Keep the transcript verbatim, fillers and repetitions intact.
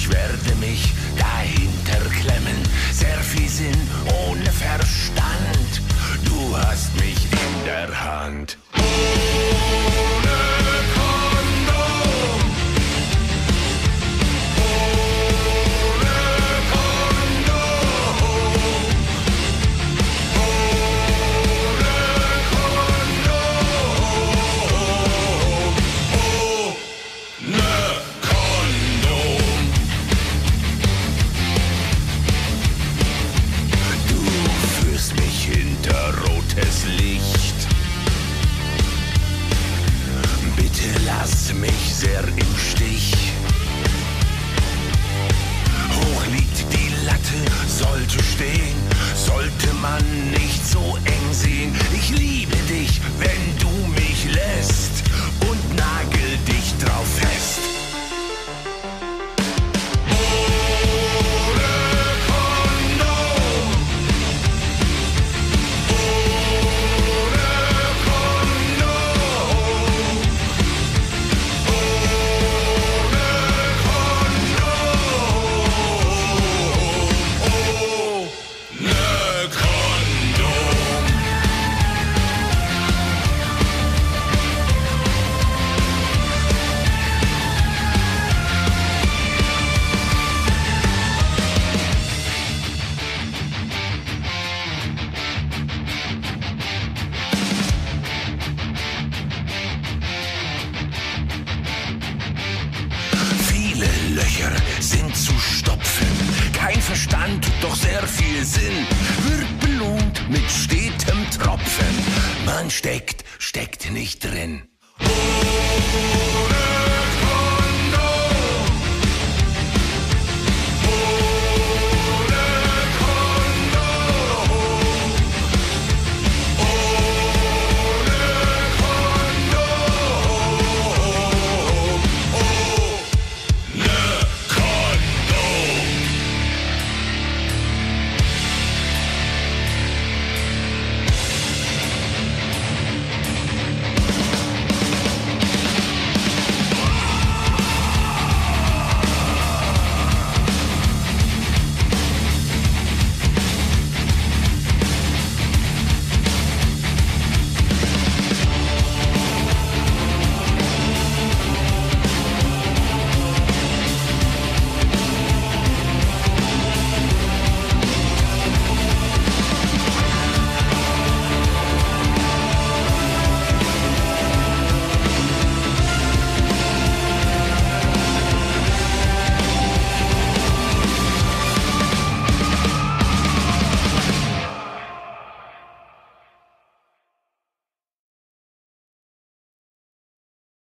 Ich werde mich dahinter klemmen, sehr viel Sinn ohne Verstand. Du hast mich in der Hand. Ohne Kondom. Ohne Kondom. Ohne Kondom. Ohne Kondom. Du führst mich hinter rotes Licht. Bitte lass mich sehr im Stich. Hoch liegt die Latte, sollte stehen, sollte man nicht so eng sehen. Ich liebe dich, wenn du mich lässt und nagel dich drauf fest. Ohne Kondom. Ohne Kondom. Ohne Kondom. Ohne Kondom. Viele Löcher sind zu stopfen, kein Verstand, doch sehr viel Sinn, wird belohnt mit stetem Tropfen, man steckt, steckt nicht drin. Ohne